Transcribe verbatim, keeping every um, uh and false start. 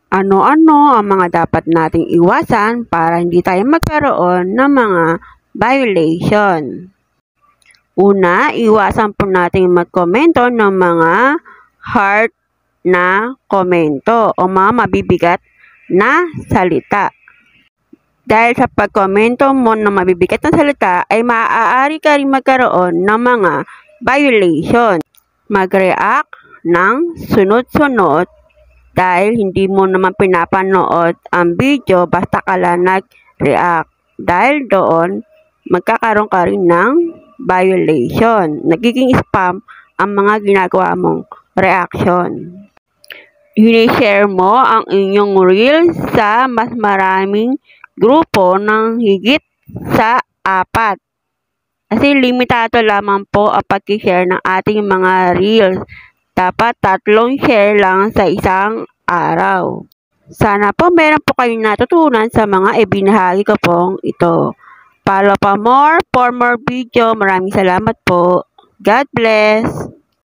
Ano-ano ang mga dapat nating iwasan para hindi tayo magkaroon ng mga violation? Una, iwasan po natin magkomento ng mga hard na komento o mga mabibigat na salita. Dahil sa pagkomento mo ng mabibigat na salita ay maaari ka rin magkaroon ng mga violation. Mag-react ng sunod-sunod dahil hindi mo naman pinapanood ang video basta ka lang nag-react. Dahil doon, magkakaroon ka rin ng violation. Nagiging spam ang mga ginagawa mong reaction. Hini-share mo ang inyong reel sa mas maraming grupo ng higit sa apat. Kasi limitado lamang po ang pag-share ng ating mga reels. Dapat tatlong share lang sa isang araw. Sana po meron po kayong natutunan sa mga ibinahagi ko pong ito. Follow pa more for more video. Maraming salamat po. God bless!